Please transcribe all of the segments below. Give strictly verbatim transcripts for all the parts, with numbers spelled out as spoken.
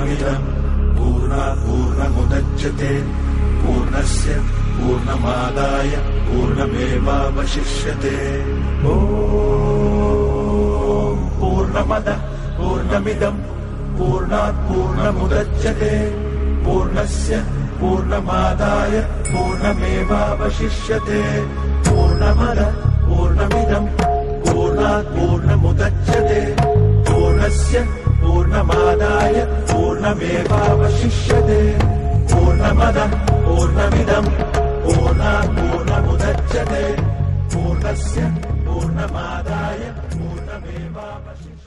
पूर्णमिदम् पूर्णात् पूर्णमुदच्यते पूर्णस्य पूर्णमादाय पूर्णमेवावशिष्यते। ॐ पूर्णमदः पूर्णमिदम् पूर्णात् पूर्णमुदच्यते पूर्णस्य पूर्णमादाय पूर्णमेवावशिष्यते। पूर्णमदः पूर्णमिदम् पूर्णात् पूर्णमुदच्यते पूर्णस्य पूर्णमादाय पूर्णमेवावशिष्यते। पूर्णमदः पूर्णमिदम् पूर्णात् पूर्णमुदच्यते पूर्णस्य पूर्णमादाय पूर्णमेवावशिष्यते।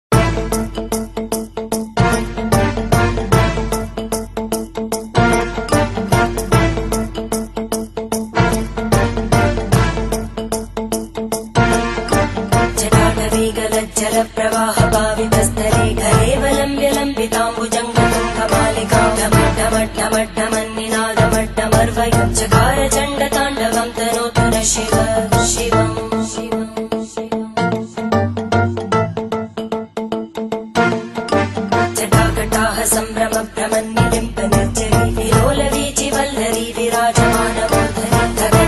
प्रवाह पावितस्थले घरेवलम्ब्य लम्बिताम्बुजङ्गतुङ्गमालिकां ढमड्ढमड्ढमड्ढमन्निनादमड्ढमर्वयुञ्चकार चण्डताण्डवं तनोतु न शिव शिवम् जटाकटाः सम्भ्रमभ्रमन्निलिम्पनिर्जरी विलोलवीचि वल्लरी विराजमानमूर्धनि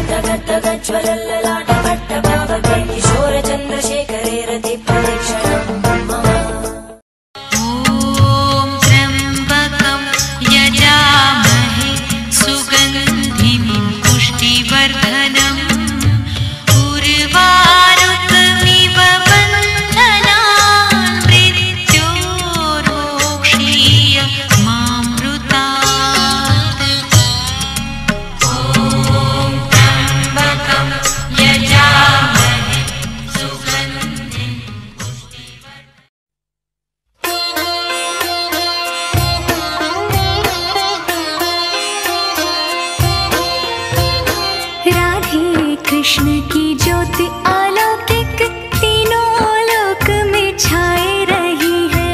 धगद्धगद्धगज्ज्वलल्ललाटपट्टपावके किशोरचन्द्रशेखरे रति प्रदक्षिणम् मम। ॐ त्र्यम्बकं यजामहे सुगन्धिं पुष्टिवर्धनम् उर्वारुकमिव बन्धनान् मृत्योर्मोक्षीय मामृतात्। ॐ त्र्यम्बकं यजामहे सुगन्धिं राधे कृष्ण की ज्योति अलौकिक तीनों लोक में छाए रही है।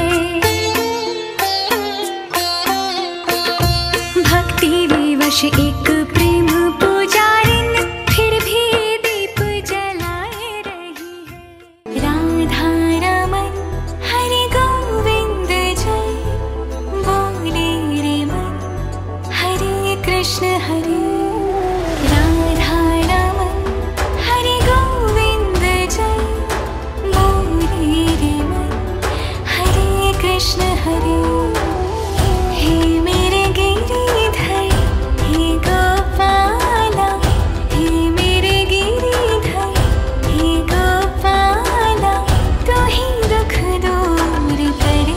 भक्ति विवश एक प्रेम पुजारिन फिर भी दीप जलाए रही है। राधा रमन हरि गोविंद जय बोले रे मन हरे कृष्ण हरे राधा रमन हरि गोविंद जय बोले रे मन हरे कृष्ण हरे। हे मेरे गिरिधर हे गोपाला हे मेरे गिरिधर हे गोपाला तू ही दुख दूर करे।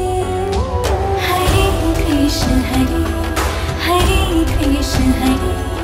हरे कृष्ण हरे हरे कृष्ण हरे